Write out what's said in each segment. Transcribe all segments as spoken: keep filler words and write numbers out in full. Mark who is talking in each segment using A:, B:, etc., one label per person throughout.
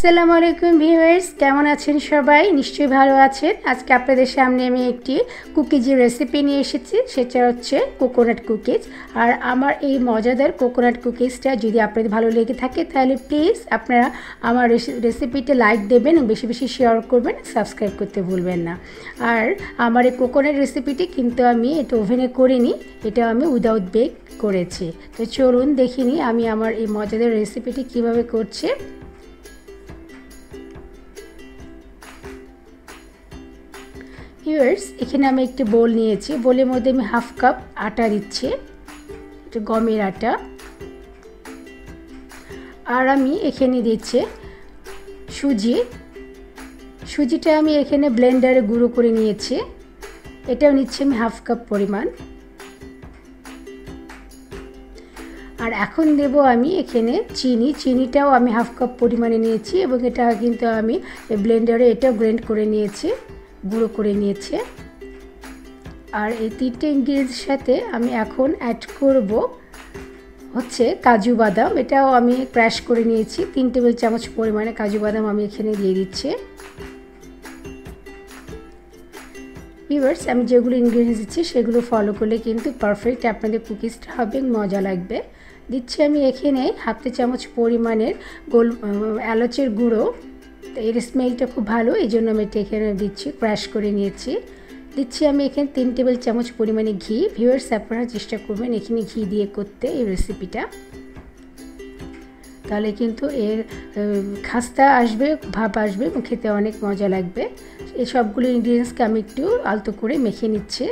A: আসসালামু আলাইকুম ভিউয়ার্স, কেমন আছেন সবাই? নিশ্চয়ই ভালো আছেন। আজকে আপনাদের সামনে আমি একটি কুকিজের রেসিপি নিয়ে এসেছি, সেটা হচ্ছে কোকোনাট কুকিজ। আর আমার এই মজাদার কোকোনাট কুকিজটা যদি আপনাদের ভালো লেগে থাকে তাহলে প্লিজ আপনারা আমার রেসিপিটা লাইক দেবেন, বেশি বেশি শেয়ার করবেন, সাবস্ক্রাইব করতে ভুলবেন না। আর আমার এই কোকোনাট রেসিপিটি কিন্তু আমি এটা ওভেনে করিনি, এটা আমি উইদাউট বেক করেছি। তো চলুন দেখিনি আমি আমার এই মজাদার রেসিপিটি কিভাবে করছি। ভিউয়ার্স, এখানে আমি একটি বোল নিয়েছি, বোলের মধ্যে আমি হাফ কাপ আটা দিচ্ছি, এটা গমের আটা। আর আমি এখানে দিচ্ছি সুজি। সুজিটা আমি এখানে ব্লেন্ডারে গুঁড়ো করে নিয়েছি, এটাও নিচ্ছি আমি হাফ কাপ পরিমাণ। আর এখন দেব আমি এখানে চিনি, চিনিটাও আমি হাফ কাপ পরিমাণে নিয়েছি এবং এটা কিন্তু আমি ব্লেন্ডারে এটা গ্রাইন্ড করে নিয়েছি, গুঁড়ো করে নিয়েছে। আর এই তিনটে ইনগ্রিডিয়েন্টসের সাথে আমি এখন অ্যাড করব হচ্ছে কাজু বাদাম, এটাও আমি ক্র্যাশ করে নিয়েছি, তিন টেবিল চামচ পরিমাণে কাজু বাদাম আমি এখানে দিয়ে দিচ্ছি। ভিউয়ার্স, আমি যেগুলো ইনগ্রিডিয়েন্টস দিচ্ছি সেগুলো ফলো করলে কিন্তু পারফেক্ট আপনাদের কুকিজটা হবে, মজা লাগবে। দিচ্ছি আমি এখানে হাফ চা চামচ পরিমাণের গোল এলাচের গুঁড়ো, এর স্মেলটা খুব ভালো, এই জন্য আমি এটা এখানে দিচ্ছি, ক্র্যাশ করে নিয়েছি। দিচ্ছি আমি এখানে তিন টেবিল চামচ পরিমাণে ঘি। ভিউয়ার্স, আপনারা চেষ্টা করবেন এখানে ঘি দিয়ে করতে এই রেসিপিটা, তাহলে কিন্তু এর খাস্তা আসবে, ভাব আসবে, খেতে অনেক মজা লাগবে। এই সবগুলো ইনগ্রিডিয়েন্টসকে আমি একটু আলতো করে মেখে নিচ্ছি।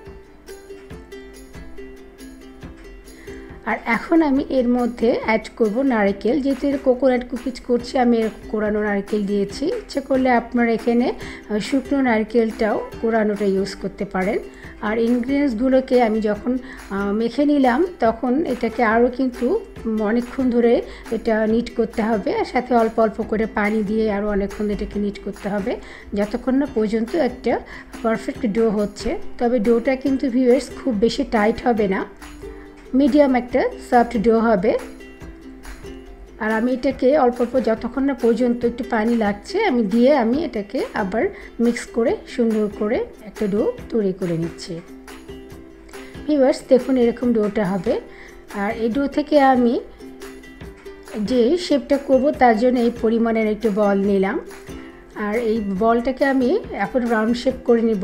A: আর এখন আমি এর মধ্যে অ্যাড করব নারকেল, যেহেতু এর কোকোনাট কুকিজ করছি আমি এর কোরানো নারকেল দিয়েছি। ইচ্ছে করলে আপনারা এখানে শুকনো নারকেলটাও কোরানোটা ইউজ করতে পারেন। আর ইনগ্রিডিয়েন্টসগুলোকে আমি যখন মেখে নিলাম তখন এটাকে আরও কিন্তু অনেকক্ষণ ধরে এটা নিট করতে হবে, আর সাথে অল্প অল্প করে পানি দিয়ে আরও অনেকক্ষণ এটাকে নিট করতে হবে যতক্ষণ না পর্যন্ত একটা পারফেক্ট ডো হচ্ছে। তবে ডোটা কিন্তু ভিউয়ার্স খুব বেশি টাইট হবে না, মিডিয়াম একটা সফট ডো হবে। আর আমি এটাকে অল্প অল্প যতক্ষণ না পর্যন্ত একটু পানি লাগছে আমি দিয়ে আমি এটাকে আবার মিক্স করে সুন্দর করে একটা ডো তৈরি করে নিচ্ছি। ভিউয়ার্স, দেখুন এরকম ডোটা হবে। আর এই ডো থেকে আমি যে শেপটা করব তার জন্য এই পরিমাণের একটু বল নিলাম। আর এই বলটাকে আমি এখন রাউন্ড শেপ করে নিব,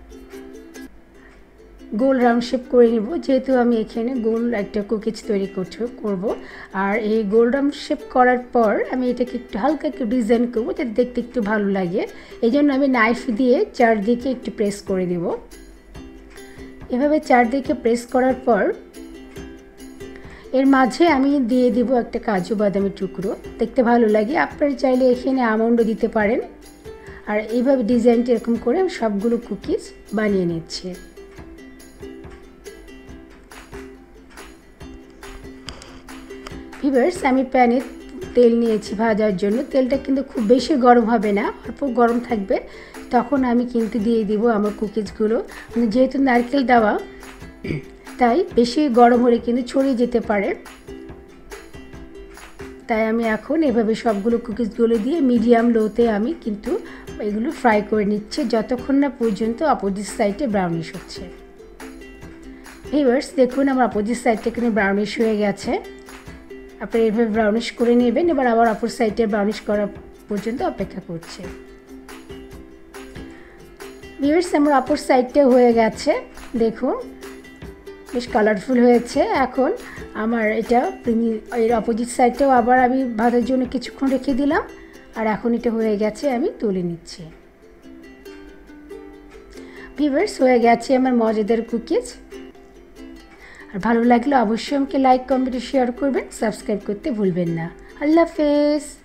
A: গোল রাউন্ড শেপ করে নিব, যেহেতু আমি এখানে গোল একটা কুকিজ তৈরি করতে করব। আর এই গোল রাউন্ড শেপ করার পর আমি এটাকে একটু হালকা একটু ডিজাইন করবো যাতে দেখতে একটু ভালো লাগে, এই জন্য আমি নাইফ দিয়ে চারদিকে একটু প্রেস করে দেব। এভাবে চারদিকে প্রেস করার পর এর মাঝে আমি দিয়ে দেব একটা কাজু বাদামের টুকরো, দেখতে ভালো লাগে। আপনারা চাইলে এখানে আমন্ডও দিতে পারেন। আর এইভাবে ডিজাইনটা এরকম করে আমি সবগুলো কুকিজ বানিয়ে নিচ্ছি। ভিউয়ার্স, আমি প্যানে তেল নিয়েছি ভাজার জন্য, তেলটা কিন্তু খুব বেশি গরম হবে না, অল্প গরম থাকবে। তখন আমি কিন্তু দিয়ে দিব আমার কুকিজগুলো, যেহেতু নারকেল দেওয়া তাই বেশি গরম হলে কিন্তু ছড়িয়ে যেতে পারে। তাই আমি এখন এভাবে সবগুলো কুকিজগুলো দিয়ে মিডিয়াম লোতে আমি কিন্তু এগুলো ফ্রাই করে নিচ্ছি যতক্ষণ না পর্যন্ত অপোজিট সাইডে ব্রাউনিশ হচ্ছে। ভিউয়ার্স, দেখুন আমার অপোজিট সাইডটা কিন্তু ব্রাউনিশ হয়ে গেছে। আপনারা এভাবে ব্রাউনিশ করে নেবেন। এবার আবার অপর সাইডে ব্রাউনিশ করা পর্যন্ত অপেক্ষা করছে। ভিউয়ার্স, আমার অপর সাইডটা হয়ে গেছে, দেখুন বেশ কালারফুল হয়েছে। এখন আমার এটা এর অপোজিট সাইডটাও আবার আমি ভাজার জন্য কিছুক্ষণ রেখে দিলাম। আর এখন এটা হয়ে গেছে, আমি তুলে নিচ্ছি। ভিউয়ার্স, হয়ে গেছে আমার মজাদার কুকিজ। আর ভালো লাগলে অবশ্যই আমাকে লাইক, কমেন্ট, শেয়ার করবেন, সাবস্ক্রাইব করতে ভুলবেন না। আল্লাহ হাফেজ।